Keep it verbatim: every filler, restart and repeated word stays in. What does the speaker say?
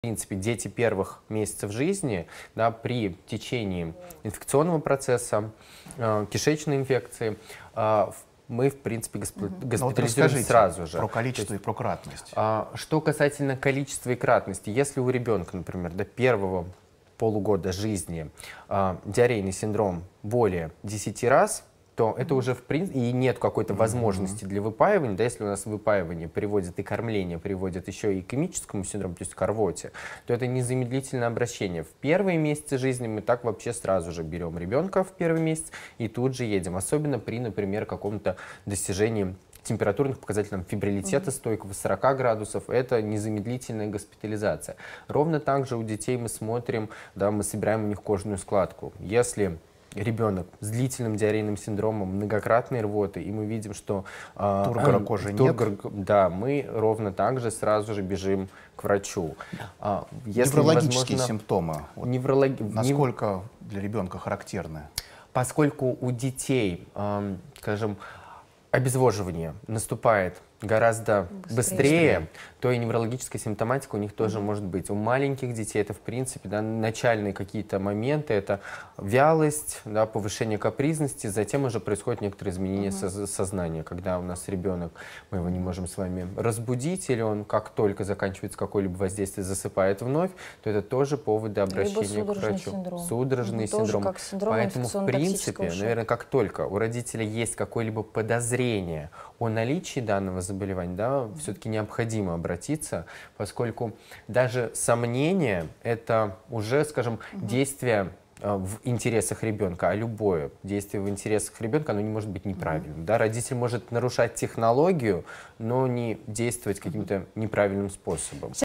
В принципе, дети первых месяцев жизни, да, при течении инфекционного процесса, э, кишечной инфекции, э, мы, в принципе, госп... Угу. госпитализируем вот сразу же. Про количество есть, и про кратность. Э, что касательно количества и кратности, если у ребенка, например, до первого полугода жизни э, диарейный синдром более десяти раз, то это уже в принципе, и нет какой-то возможности для выпаивания, да, если у нас выпаивание приводит и кормление, приводит еще и к икемическому синдрому, то есть к рвоте, то это незамедлительное обращение. В первые месяцы жизни мы так вообще сразу же берем ребенка в первый месяц и тут же едем, особенно при, например, каком-то достижении температурных показателей там, фибрилитета mm-hmm. стойкого сорока градусов, это незамедлительная госпитализация. Ровно так же у детей мы смотрим, да, мы собираем у них кожную складку. Если ребенок с длительным диарейным синдромом, многократной рвоты, и мы видим, что э, тургора кожи тургор, нет, да, мы ровно так же сразу же бежим к врачу. А, если неврологические симптомы, вот, невролог... насколько для ребенка характерны? Поскольку у детей, э, скажем, обезвоживание наступает гораздо быстрее, быстрее, то и неврологическая симптоматика у них тоже mm-hmm. может быть. У маленьких детей это, в принципе, да, начальные какие-то моменты, это вялость, да, повышение капризности, затем уже происходят некоторые изменения mm-hmm. со сознания, когда у нас ребенок, мы его не можем с вами разбудить, или он как только заканчивается какое-либо воздействие, засыпает вновь, то это тоже поводы обращения к врачу. Синдром. Судорожный mm-hmm. синдром. Как синдром. Поэтому, в принципе, наверное, как только у родителя есть какое-либо подозрение о наличии данного заболевания, да, mm-hmm. все-таки необходимо обратиться, поскольку даже сомнение – это уже, скажем, mm-hmm. действие э, в интересах ребенка, а любое действие в интересах ребенка, оно не может быть неправильным. Mm-hmm. Да? Родитель может нарушать технологию, но не действовать каким-то неправильным способом.